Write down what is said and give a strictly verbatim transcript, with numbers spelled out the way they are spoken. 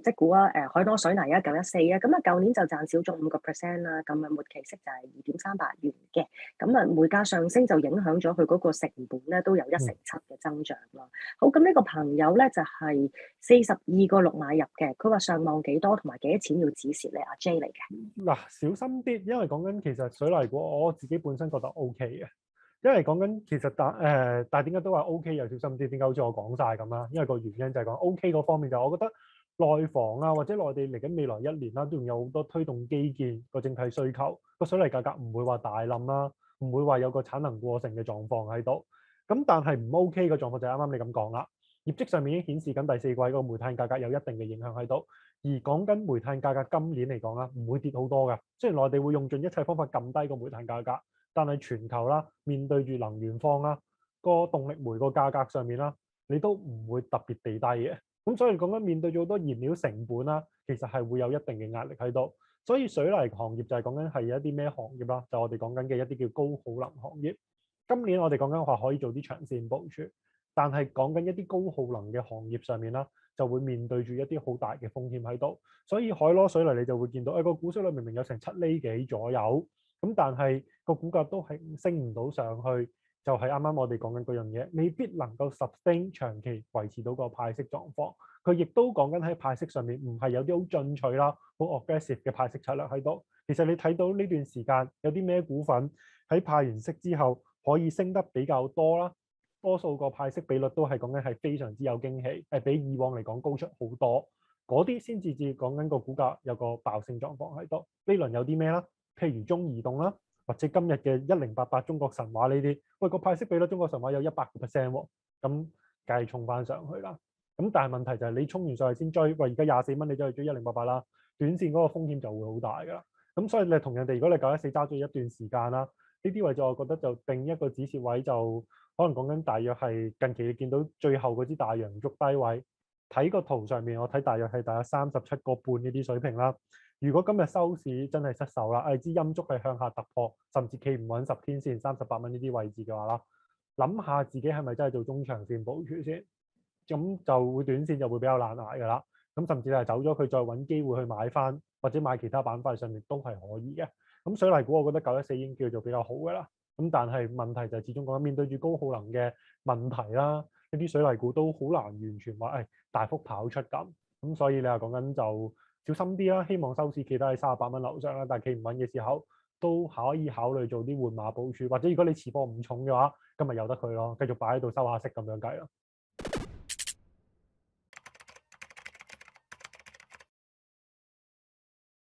業績股啊，誒、海螺水泥啊，九一四啊，咁啊舊年就賺少咗五個 percent 啦，咁啊末期息就係二點三八元嘅，咁啊煤價上升就影響咗佢嗰個成本咧都有一成嗯。 七嘅增長咯。好，咁呢個朋友咧就係四十二個六買入嘅，佢話上望幾多同埋幾多錢要止蝕咧？阿 J 嚟嘅。 嗱，小心啲，因為講緊其實水泥股我自己本身覺得 O K 嘅，因為講緊其實但誒，但係點解都話 O K 又小心啲？點解好似我講晒咁啦？因為個原因就係講 O K 嗰方面就係我覺得內房啊或者內地嚟緊未來一年啦，都仲有好多推動基建個整體需求，個水泥價格唔會話大冧啦，唔會話有個產能過剩嘅狀況喺度。咁但係唔 OK 嘅狀況就係啱啱你咁講啦，業績上面已經顯示緊第四季個煤炭價格有一定嘅影響喺度。而講緊煤炭價格今年嚟講啦，唔會跌好多㗎。雖然內地會用盡一切方法撳低個煤炭價格，但係全球啦，面對住能源荒啦，個動力煤個價格上面啦，你都唔會特別地低嘅。咁所以講緊面對住好多燃料成本啦，其實係會有一定嘅壓力喺度。所以水泥行業就係講緊係一啲咩行業啦？就我哋講緊嘅一啲叫高耗能行業。今年我哋講緊話可以做啲長線部署，但係講緊一啲高耗能嘅行業上面啦，就會面對住一啲好大嘅風險喺度。所以海螺水泥你就會見到，誒、哎、個股息率明明有成七厘幾左右，咁但係個股價都係升唔到上去，就係啱啱我哋講緊嗰樣嘢，未必能夠 sustain 長期維持到個派息狀況。佢亦都講緊喺派息上面唔係有啲好進取啦、好 aggressive 嘅派息策略喺度。其實你睇到呢段時間有啲咩股份喺派完息之後可以升得比較多啦，多數個派息比率都係講緊係非常之有驚喜，係比以往嚟講高出好多。嗰啲先至至講緊個股價有個爆升狀況喺度。呢輪有啲咩啦？譬如中移動啦，或者今日嘅一零八八中國神華呢啲，喂個派息比率中國神華有一百個 percent 喎，咁梗係衝翻上去啦。咁但係問題就係你衝完上去先追，喂而家廿四蚊你走去追一零八八啦，短線嗰個風險就會好大㗎啦。咁所以你同人哋如果你九一四揸咗一段時間啦，呢啲位置我覺得就定一個止蝕位，就可能講緊大約係近期你見到最後嗰支大陽燭低位，睇個圖上面我睇大約係大約三十七個半呢啲水平啦。如果今日收市真係失手啦，誒支陰燭係向下突破，甚至企唔穩十天線三十八蚊呢啲位置嘅話啦，諗下自己係咪真係做中長線部署先，咁就會短線就會比較難捱㗎啦。咁甚至係走咗佢再揾機會去買翻，或者買其他板塊上面都係可以嘅。咁水泥股我覺得九一四已經叫做比較好㗎啦。咁但係問題就係始終講緊面對住高耗能嘅問題啦，呢啲水泥股都好難完全話誒、哎、大幅跑出咁。咁所以你話講緊就小心啲啦，希望收市企得喺三十八蚊樓上啦，但係企唔穩嘅時候都可以考慮做啲換馬部署，或者如果你持貨唔重嘅話，今日由得佢咯，繼續擺喺度收下息咁樣計咯。